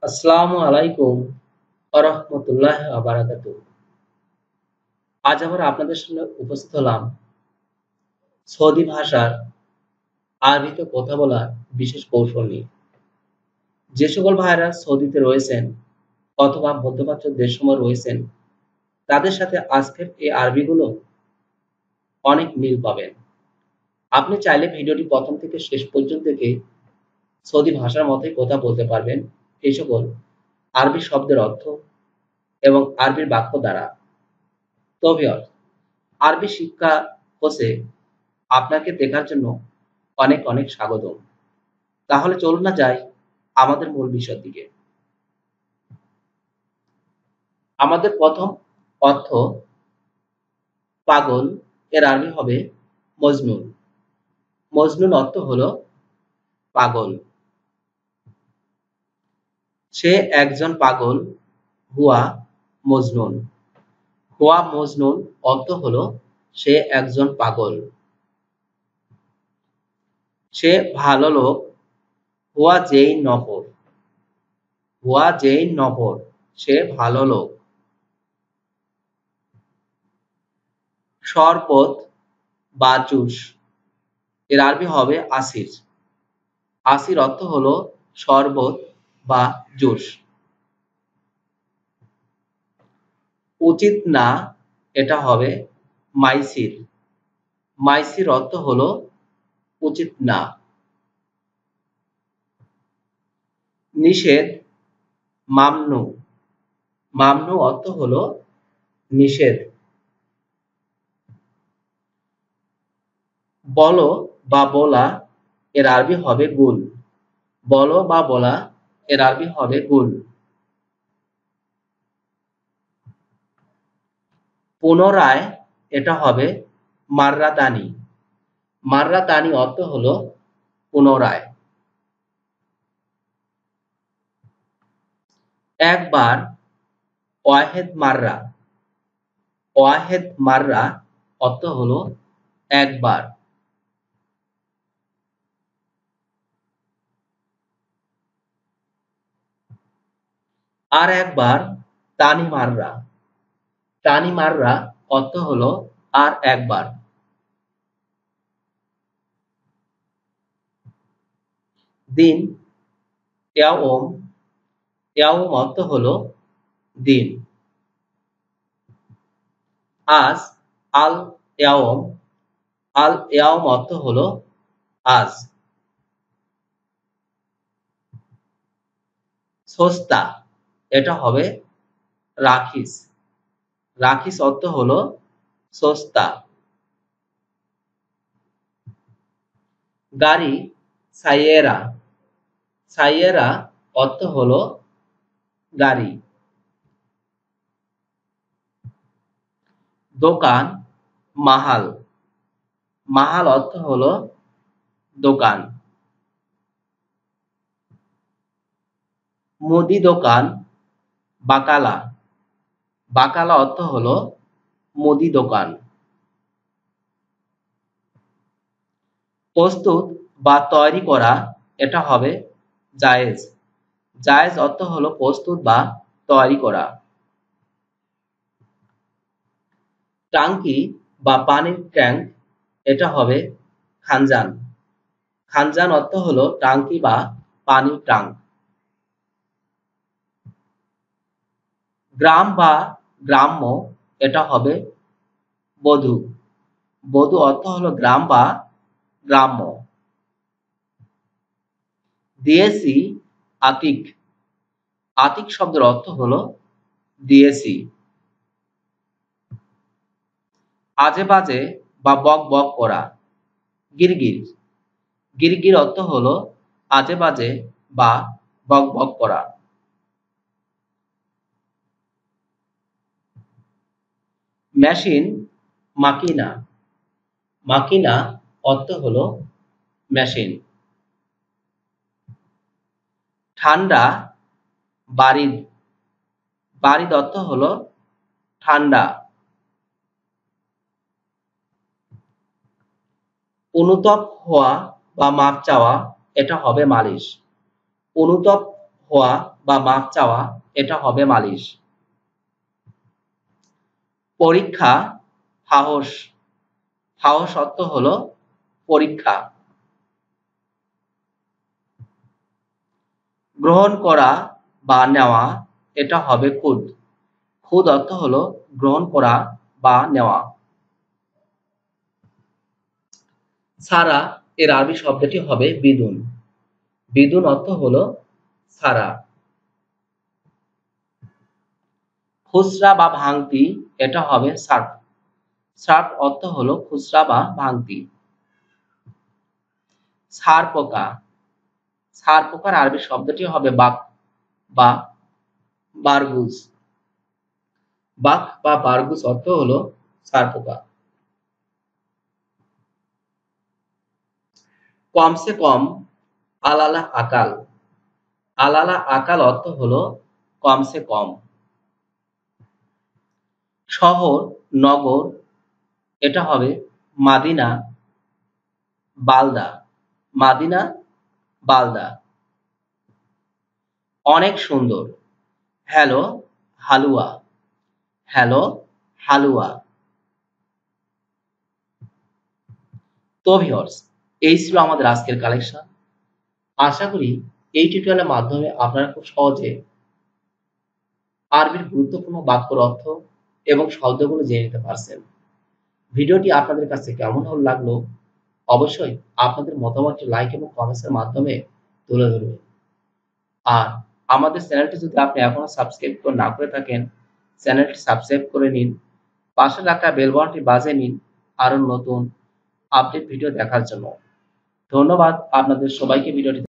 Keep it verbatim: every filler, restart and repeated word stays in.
আসসালামু আলাইকুম ওয়া রাহমাতুল্লাহি ওয়া বারাকাতুহু। আজ আবার আপনাদের সামনে উপস্থিত হলাম সৌদি ভাষার আরবিতে কথা বলার বিশেষ কৌশল নিয়ে। যে সকল ভাইয়েরা সৌদিতে রয়েছেন অথবা মধ্যপ্রাচ্য দেশসমূহে রয়েছেন, তাদের সাথে আজকের এই আরবিগুলো অনেক মিল পাবেন। আপনি চাইলে ভিডিওটি প্রথম থেকে শেষ পর্যন্ত দেখে সৌদি ভাষার মতোই কথা বলতে পারবেন এই সকল আরবি শব্দের অর্থ এবং আরবির বাক্য দ্বারা। তো ভিউয়ার্স, আরবি শিক্ষা কোর্সে আপনাকে দেখার জন্য অনেক অনেক স্বাগতম। তাহলে চলুন না যাই আমাদের মূল বিষয়ের দিকে। আমাদের প্রথম অর্থ পাগল, এর আরবি হবে মজনুন। মজনুন অর্থ হলো পাগল। সে একজন পাগল, হুয়া মজনুন। হুয়া মজনুন অর্থ হলো সে একজন পাগল। সে ভালো লোক, হুয়া যেইন নফর। হুয়া যেইন নফর, সে ভালো লোক। শরবত বা জুস, এর আরবি হবে আসির। আসির অর্থ হলো শরবত বা জুস। উচিত না, এটা হবে মাইসির। মাইসির অর্থ হলো উচিত না। নিষেধ, মামনু। মামনু অর্থ হলো নিষেধ। বলো বা বলা, এর আরবি হবে গুল। বলো বা বলা, এর আরবি হবে গুল। পুনরায়, এটা হবে মাররাতানি। মাররাতানি অর্থ হলো পুনরায়। একবার, ওয়াহেদ মাররা। ওয়াহেদ মাররা অর্থ হলো একবার। আর একবার, তানি মাররা। তানি মাররা অর্থ হলো আর একবার। দিন, ইয়াওম। ইয়াওম অর্থ হলো দিন। আজ, আল ইয়াওম। আল ইয়াওম অর্থ হলো আজ। সস্তা, এটা হবে রাখিস। রাখিস অর্থ হলো সস্তা। গাড়ি, সাইয়েরা। সাইয়েরা অর্থ হলো গাড়ি। দোকান, মাহাল। মাহাল অর্থ হলো দোকান। মুদি দোকান, বাকালা। বাকালা অর্থ হলো মুদি দোকান। প্রস্তুত বা তৈরি করা, এটা হবে জায়েজ। জায়েজ অর্থ হলো প্রস্তুত বা তৈরি করা। টাঙ্কি বা পানির ট্যাঙ্ক, এটা হবে খানজান। খানজান অর্থ হলো টাঙ্কি বা পানির ট্যাঙ্ক। গ্রাম বা গ্রাম্য, এটা হবে বধূ। বধূ অর্থ হলো গ্রাম বা গ্রাম্য। দিয়েছি, আতিক। আতিক শব্দের অর্থ হলো দিয়েছি। আজে বাজে বা বক বক করা, গিরগির। গিরগির অর্থ হলো আজে বাজে বা বক বক করা। মেশিন, মাকিনা। মাকিনা অর্থ হলো মেশিন। ঠান্ডা, বারিদ। বারিদ অর্থ হলো ঠান্ডা। অনুতপ হওয়া বা মাপ চাওয়া, এটা হবে মালিশ। অনুতপ হওয়া বা মাপ চাওয়া, এটা হবে মালিশ। পরীক্ষা, সাহস, সাহস অর্থ হলো পরীক্ষা। গ্রহণ করা বা নেওয়া, এটা হবে খুদ। খুদ অর্থ হলো গ্রহণ করা বা নেওয়া। ছাড়া এর আরবি শব্দটি হবে বিদুন। বিদুন অর্থ হলো ছাড়া। খুচরা বা ভাঙতি, এটা হবে সার্ফ। সার্ফ অর্থ হলো খুচরা বা ভাঙতি। ছার পোকা, ছার পোকার আরবি শব্দটি হবে বাক বা বারগুজ। বাক বা বারগুজ অর্থ হলো ছার পোকা। কমসে কম, আলালা আকাল। আলালা আকাল অর্থ হলো কমসে কম। শহর, নগর, এটা হবে মাদিনা, বালদা। মাদিনা, বালদা। অনেক সুন্দর, হ্যালো হালুয়া। হ্যালো হালুয়া। তো ভিউয়ার্স, এই ছিল আমাদের আজকের কালেকশন। আশা করি এই টিউটোরিয়ালের মাধ্যমে আপনারা খুব সহজে আরবির গুরুত্বপূর্ণ বাক্যর অর্থ এবং শব্দগুলো জেনে নিতে পারছেন। ভিডিওটি আপনাদের কাছে কেমন হলো লাগলো অবশ্যই আপনাদের মতামতটি লাইক এবং কমেন্টসের মাধ্যমে তুলে ধরবেন। আর আমাদের চ্যানেলটি যদি আপনি এখনো সাবস্ক্রাইব করে না করে থাকেন, চ্যানেলটি সাবস্ক্রাইব করে নিন। পাশে রাখা বেল বাটনটি বাজিয়ে নিন আরো নতুন আপডেট ভিডিও দেখার জন্য। ধন্যবাদ আপনাদের সবাইকে ভিডিওটি